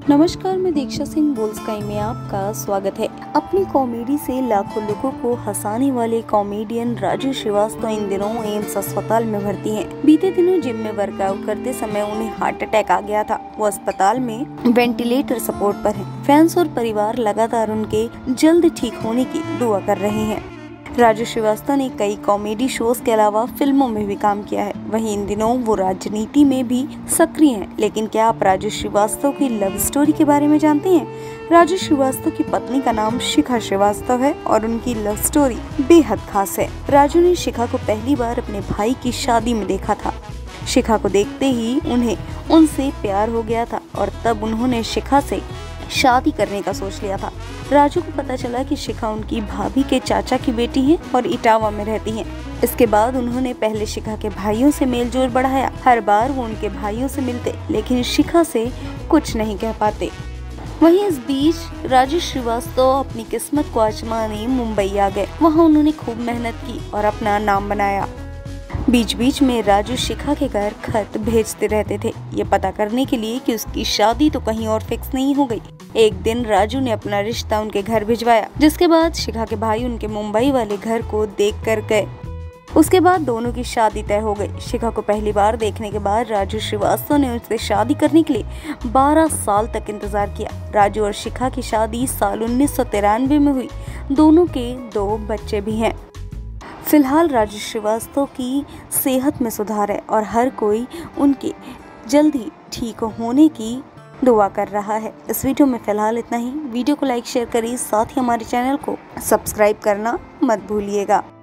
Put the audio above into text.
नमस्कार, मैं दीक्षा सिंह बोल स्काई में आपका स्वागत है। अपनी कॉमेडी से लाखों लोगों को हंसाने वाले कॉमेडियन राजू श्रीवास्तव इन दिनों एम्स अस्पताल में भर्ती हैं। बीते दिनों जिम में वर्कआउट करते समय उन्हें हार्ट अटैक आ गया था। वो अस्पताल में वेंटिलेटर सपोर्ट पर हैं। फैंस और परिवार लगातार उनके जल्द ठीक होने की दुआ कर रहे हैं। राजू श्रीवास्तव ने कई कॉमेडी शोज के अलावा फिल्मों में भी काम किया है। वहीं इन दिनों वो राजनीति में भी सक्रिय हैं। लेकिन क्या आप राजू श्रीवास्तव की लव स्टोरी के बारे में जानते हैं? राजू श्रीवास्तव की पत्नी का नाम शिखा श्रीवास्तव है और उनकी लव स्टोरी बेहद खास है। राजू ने शिखा को पहली बार अपने भाई की शादी में देखा था। शिखा को देखते ही उन्हें उनसे प्यार हो गया था और तब उन्होंने शिखा से शादी करने का सोच लिया था। राजू को पता चला कि शिखा उनकी भाभी के चाचा की बेटी है और इटावा में रहती हैं। इसके बाद उन्होंने पहले शिखा के भाइयों से मेलजोल बढ़ाया। हर बार वो उनके भाइयों से मिलते, लेकिन शिखा से कुछ नहीं कह पाते। वहीं इस बीच राजू श्रीवास्तव अपनी किस्मत को आजमाने मुंबई आ गए। वहाँ उन्होंने खूब मेहनत की और अपना नाम बनाया। बीच बीच में राजू शिखा के घर खत भेजते रहते थे, ये पता करने के लिए कि उसकी शादी तो कहीं और फिक्स नहीं हो गई। एक दिन राजू ने अपना रिश्ता उनके घर भिजवाया, जिसके बाद शिखा के भाई उनके मुंबई वाले घर को देख कर गए। उसके बाद दोनों की शादी तय हो गई। शिखा को पहली बार देखने के बाद राजू श्रीवास्तव ने उनसे शादी करने के लिए 12 साल तक इंतजार किया। राजू और शिखा की शादी साल 1993 में हुई। दोनों के 2 बच्चे भी हैं। फिलहाल राजू श्रीवास्तव की सेहत में सुधार है और हर कोई उनके जल्द ही ठीक होने की दुआ कर रहा है। इस वीडियो में फिलहाल इतना ही। वीडियो को लाइक शेयर करिए, साथ ही हमारे चैनल को सब्सक्राइब करना मत भूलिएगा।